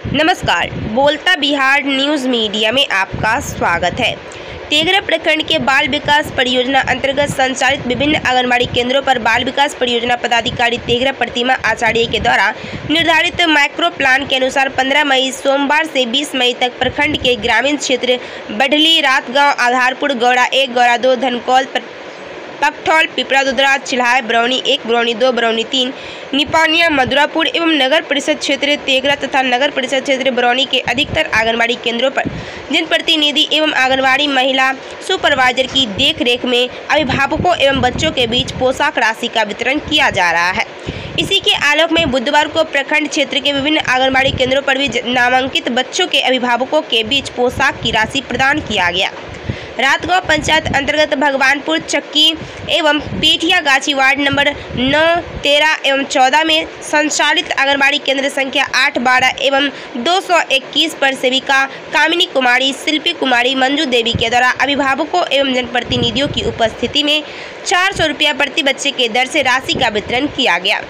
नमस्कार, बोलता Bihar news media में आपका स्वागत है। तेघरा प्रखंड के बाल विकास परियोजना अंतर्गत संचालित विभिन्न आंगनबाड़ी केंद्रों पर बाल विकास परियोजना पदाधिकारी तेघरा प्रतिमा आचार्य के द्वारा निर्धारित माइक्रो प्लान के अनुसार 15 मई सोमवार से 20 मई तक प्रखंड के ग्रामीण क्षेत्र बढ़ली, रातगांव, आधारपुर, गौड़ा 1, गौड़ा 2, धनकौल, पकठौल, पिपरा दुदरा, चिल्हाय, बरौनी 1, बरौनी 2, बरौनी 3, निपानिया, मधुरापुर एवं नगर परिषद क्षेत्र तेघरा तथा नगर परिषद क्षेत्र बरौनी के अधिकतर आंगनबाड़ी केंद्रों पर जनप्रतिनिधि एवं आंगनबाड़ी महिला सुपरवाइजर की देखरेख में अभिभावकों एवं बच्चों के बीच पोशाक राशि का वितरण किया जा रहा है। इसी के आलोक में बुधवार को प्रखंड क्षेत्र के विभिन्न आंगनबाड़ी केंद्रों पर भी नामांकित बच्चों के अभिभावकों के बीच पोशाक की राशि प्रदान किया गया। रातगांव पंचायत अंतर्गत भगवानपुर, चक्की एवं पेठिया गाछी वार्ड नंबर 9, 13 एवं 14 में संचालित आंगनबाड़ी केंद्र संख्या 8, 12 एवं 221 पर सेविका कामिनी कुमारी, शिल्पी कुमारी, मंजू देवी के द्वारा अभिभावकों एवं जनप्रतिनिधियों की उपस्थिति में 400 रुपया प्रति बच्चे के दर से राशि का वितरण किया गया।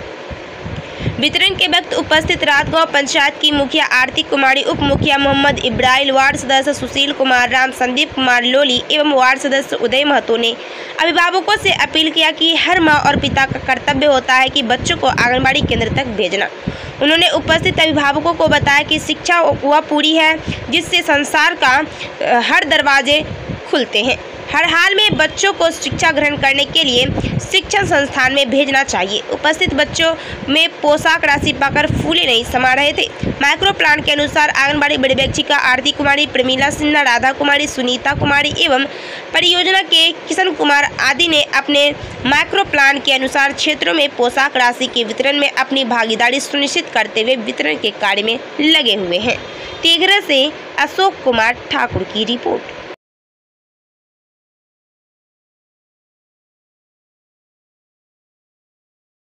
वितरण के वक्त उपस्थित रातगांव पंचायत की मुखिया आरती कुमारी, उप मुखिया मोहम्मद इब्राहिम, वार्ड सदस्य सुशील कुमार राम, संदीप कुमार लोली एवं वार्ड सदस्य उदय महतो ने अभिभावकों से अपील किया कि हर मां और पिता का कर्तव्य होता है कि बच्चों को आंगनबाड़ी केंद्र तक भेजना। उन्होंने उपस्थित अभिभावकों को बताया कि शिक्षा वह पूरी है जिससे संसार का हर दरवाजे खुलते हैं। हर हाल में बच्चों को शिक्षा ग्रहण करने के लिए शिक्षण संस्थान में भेजना चाहिए। उपस्थित बच्चों में पोशाक राशि पाकर फूले नहीं समा रहे थे। माइक्रो प्लान के अनुसार आंगनबाड़ी पर्यवेक्षिका आरती कुमारी, प्रमीला सिन्हा, राधा कुमारी, सुनीता कुमारी एवं परियोजना के किशन कुमार आदि ने अपने माइक्रो प्लान के अनुसार क्षेत्रों में पोशाक राशि के वितरण में अपनी भागीदारी सुनिश्चित करते हुए वितरण के कार्य में लगे हुए हैं। तेघरा से अशोक कुमार ठाकुर की रिपोर्ट।